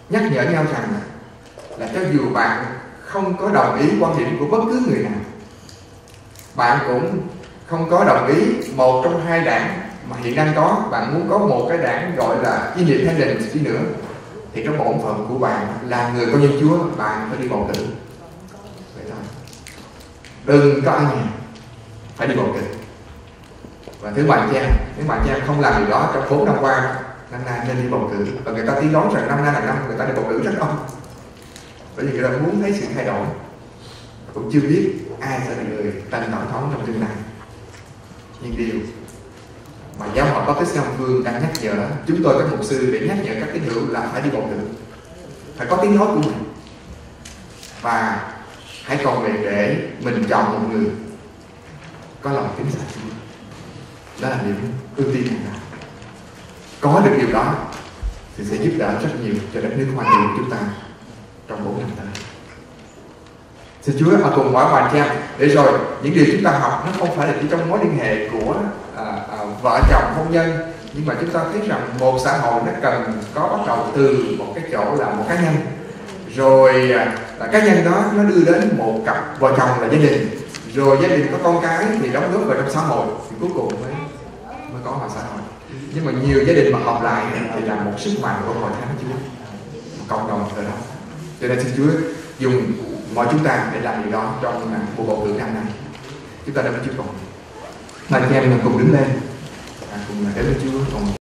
nhắc nhở nhau rằng là cho dù bạn không có đồng ý quan điểm của bất cứ người nào, bạn cũng không có đồng ý một trong hai đảng mà hiện đang có, bạn muốn có một cái đảng gọi là independent đi nữa, thì cái bổn phận của bạn là người con dân Chúa, bạn phải đi bầu cử. Vậy thôi, đừng có ở nhà, phải đi bầu cử. Và thứ bạn cha, nếu bạn cha không làm điều đó trong 4 năm qua, năm nay nên đi bầu cử. Và người ta tiên đoán rằng năm nay là năm người ta đi bầu cử rất đông, bởi vì người ta muốn thấy sự thay đổi, cũng chưa biết ai sẽ là người ta tổng thống trong tương lai. Nhưng điều mà giáo hội Baptist Nam Phương đang nhắc nhở chúng tôi, các mục sư, để nhắc nhở các tín hữu là phải đi bầu cử, phải có tiếng nói của mình, và hãy cầu nguyện để mình chọn một người có lòng kính sợ Chúa. Đó là điểm ưu tiên của ta. Có được điều đó thì sẽ giúp đỡ rất nhiều cho đất nước Hoa Kỳ của chúng ta trong 4 năm tới. Xin Chúa ở cùng mỗi bạn cha, để rồi những điều chúng ta học nó không phải là chỉ trong mối liên hệ của vợ chồng hôn nhân, nhưng mà chúng ta thấy rằng một xã hội nó cần có bắt đầu từ một cái chỗ là một cá nhân, rồi là cá nhân đó nó đưa đến một cặp vợ chồng là gia đình, rồi gia đình có con cái thì đóng góp vào trong xã hội, thì cuối cùng mới có vào xã hội. Nhưng mà nhiều gia đình mà họp lại thì là một sức mạnh của hội thánh Chúa, một cộng đồng ở đó. Cho nên xin Chúa dùng mọi chúng ta để làm điều đó trong cuộc bầu cử năm nay. Chúng ta đã với Chúa cùng. Anh chị em cùng đứng lên, cùng đến với Chúa cùng.